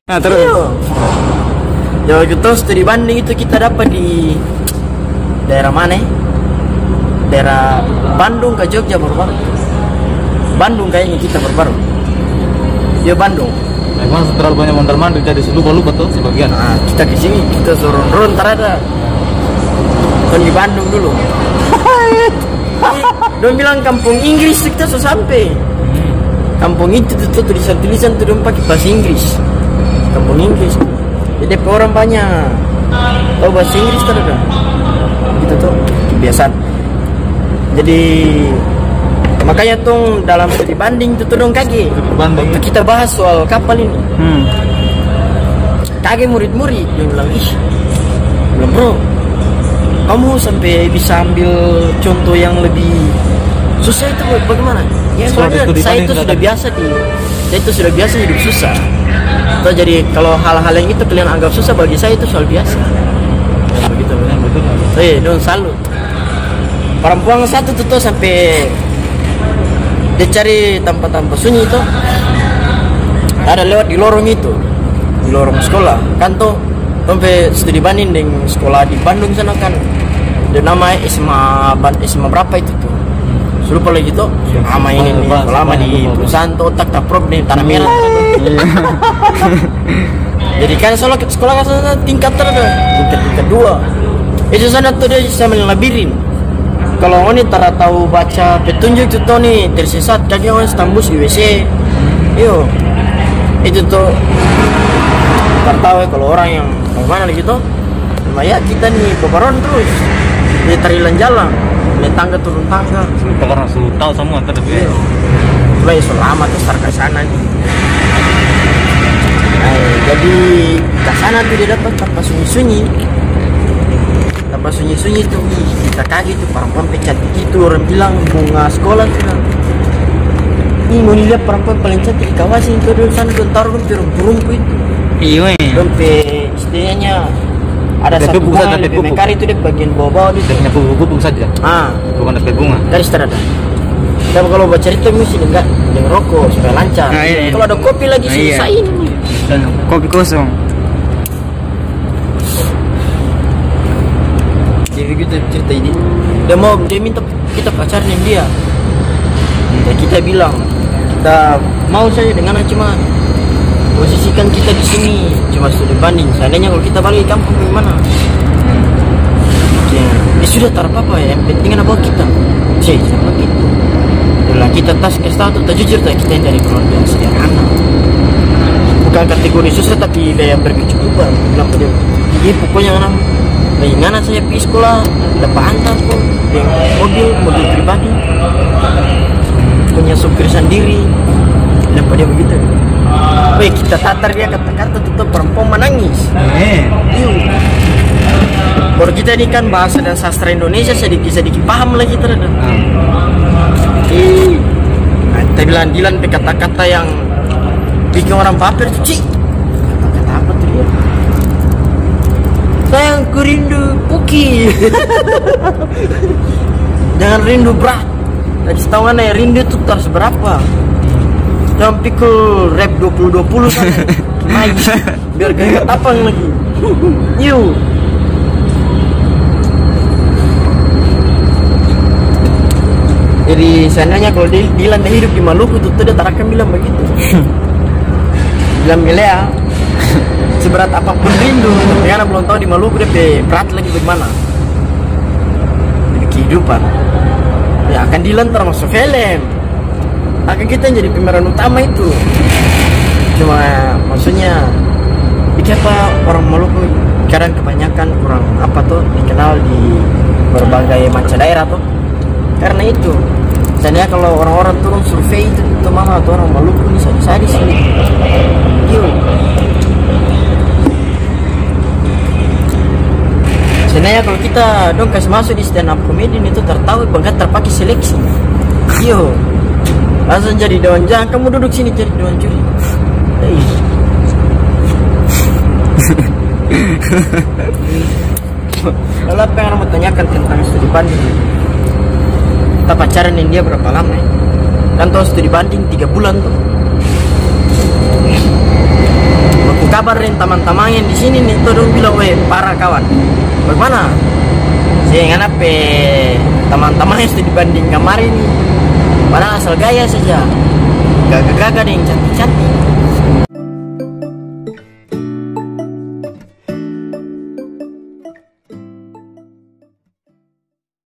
Nah terus. Ya gitu studi banding itu kita dapat di daerah mana? Daerah Bandung ke Jogja baru-baru. Bandung kayaknya kita baru-baru. Ya Bandung. Memang terlalu banyak mondar mandir jadi lupa-lupa tuh sebagian. Nah, kita ke sini kita suruh ntar ada. Kan di Bandung dulu. Dia bilang kampung Inggris kita sudah sampai. Kampung itu tuh tulisan-tulisan tuh dia pakai bahasa Inggris. Kampung Inggris. Jadi orang banyak tahu bahasa Inggris terus gitu tuh kebiasaan. Jadi makanya tuh dalam studi banding itu tuh dong kaki. Waktu kita bahas soal kapal ini. Kaki murid-murid yang bilang, bilang bro, kamu sampai bisa ambil contoh yang lebih susah itu bagaimana? Ya soalnya saya itu sudah biasa hidup susah. Atau jadi kalau hal-hal yang itu kalian anggap susah bagi saya itu soal biasa. Ya, begitu betul. Don salut. Perempuan satu tuh sampai dia cari tempat-tempat sunyi itu. Ada lewat di lorong itu, di lorong sekolah. Kan tuh sampai studi banding dengan sekolah di Bandung sana kan. Dia nama SMA berapa itu tuh? Lupa lagi tuh. Nama ini nih, lama di perusahaan tuh otak taprok nih tanah merah. Jadi kan sekolah kan tingkat tingkat 2. Itu sana tuh dia sambil labirin. Kalau oni tara tahu baca petunjuk itu tuh nih tersesat kaki oni tembus di WC. Yo. Itu tuh tahu kalau orang yang bagaimana gitu. Ya kita nih peperon terus. Dia terilan jalan. Naik tangga turun tangga. Karena sudah tahu semua tadi. Mulai selama tuh start ke sana gitu. Jadi ke sana tuh dia dapat tempat sunyi-sunyi. Tempat sunyi-sunyi tuh kita kaget tuh perempuan cantik itu orang bilang bunga sekolah tuh. Ini mau lihat perempuan paling cantik di kawasan itu di sana tuh taruh rumput itu. Iya. Sampai istilahnya ada satu bunga lebih mekar itu di bagian bawah itu. Dia punya pupuk saja. Bukan ada bunga. Garis terada. Dan kalau baca cerita mesti enggak dengan rokok supaya lancar. Kalau ada kopi lagi sisain nih. Dan kopi kosong. Jadi gitu cerita ini. Dia minta kita pacaran dia. Dan kita bilang kita mau saja dengan cuma posisikan kita di sini cuma studi banding. Seandainya kalau kita balik ke kampung bagaimana? Ya sudah tak apa-apa ya. Yang penting ada bawa kita. Sama gitu. Bila kita tas kita tahu tak jujur tak kita yang dari keluarga yang sederhana. Bukan kategori susah tapi daya berkecukupan. Bilang pada dia pokoknya anak. Bagaimana saya pergi sekolah dapat antar kok dengan mobil pribadi. Punya supir sendiri. Bilang pada begitu. Weh kita tatar dia kata-kata tutup perempuan menangis. Baru kita ini kan bahasa dan sastra Indonesia sedikit paham lagi terhadap. Kita bilang Dilan kata-kata yang bikin orang baper tuh cik. Kata-kata apa tuh dia? Sayangku rindu Puki. Jangan rindu berat. Tadi setahu ya rindu tuh harus berapa? Jangan pikul rap 20-20 kan. Biar gak tapang lagi. Yuk. Jadi seandainya kalau Dilan hidup di Maluku tuh dia tak akan bilang begitu. Bilang Milea seberat apapun rindu, karena belum tahu di Maluku dia berat lagi bagaimana. Jadi kehidupan. Ya akan Dilan termasuk film. Akan kita yang jadi pemeran utama itu. Cuma maksudnya apa orang Maluku kadang kebanyakan kurang apa tuh dikenal di berbagai macam daerah tuh. Karena itu seandainya kalau orang-orang turun survei itu mama atau orang Maluku nih saya di sini. Seandainya kalau kita dong kasih masuk di stand up comedian itu tertawa bahkan terpakai seleksi. Langsung jadi dewan jangan kamu duduk sini jadi dewan juri. Lalu apa yang mau tanyakan tentang studi banding? Kita pacaran dengan dia berapa lama ya? Kan tuh studi banding 3 bulan tuh. Waktu kabarin teman-teman yang di sini nih, tuh dong bilang, weh parah kawan. Bagaimana? Saya nganap teman-teman yang sudah dibanding kemarin nih. Padahal asal gaya saja. Gagah-gagah deh yang cantik-cantik.